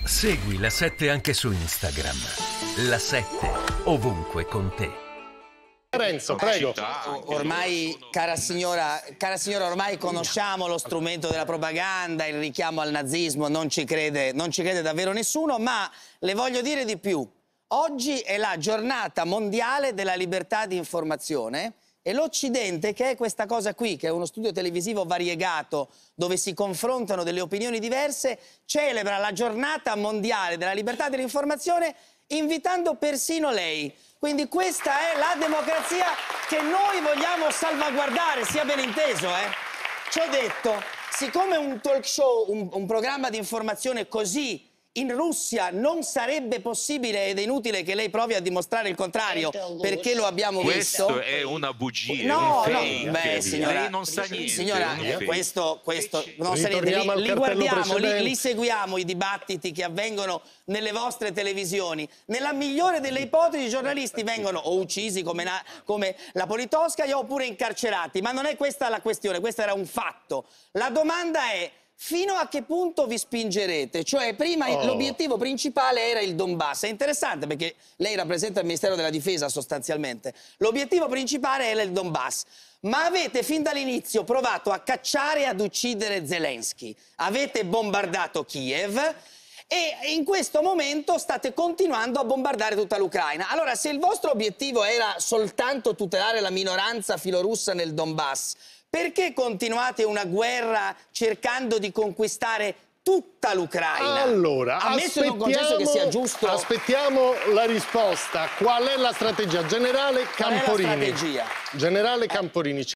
Segui La 7 anche su Instagram. La 7 ovunque con te. Renzo, prego. Ormai, cara signora, ormai conosciamo lo strumento della propaganda, il richiamo al nazismo, non ci crede davvero nessuno, ma le voglio dire di più. Oggi è la giornata mondiale della libertà di informazione e l'Occidente, che è questa cosa qui, che è uno studio televisivo variegato dove si confrontano delle opinioni diverse, celebra la giornata mondiale della libertà dell'informazione invitando persino lei. Quindi questa è la democrazia che noi vogliamo salvaguardare, sia ben inteso, Ciò detto, siccome un talk show, un programma di informazione così in Russia non sarebbe possibile ed è inutile che lei provi a dimostrare il contrario, perché lo abbiamo visto. Questo è una bugia, no, un fake. No, beh, signora, lei non sa niente. Signora, questo non sa niente. Li guardiamo, li seguiamo i dibattiti che avvengono nelle vostre televisioni. Nella migliore delle ipotesi i giornalisti vengono o uccisi come la Politkovskaja oppure incarcerati, ma non è questa la questione, questo era un fatto. La domanda è: fino a che punto vi spingerete? Cioè, prima l'obiettivo principale era il Donbass. È interessante perché lei rappresenta il Ministero della Difesa sostanzialmente. L'obiettivo principale era il Donbass. Ma avete fin dall'inizio provato a cacciare e ad uccidere Zelensky. Avete bombardato Kiev e in questo momento state continuando a bombardare tutta l'Ucraina. Allora, se il vostro obiettivo era soltanto tutelare la minoranza filorussa nel Donbass, perché continuate una guerra cercando di conquistare tutta l'Ucraina? Allora, che sia giusto. Aspettiamo la risposta. Qual è la strategia? Generale Camporini. Qual è la strategia? Generale Camporini.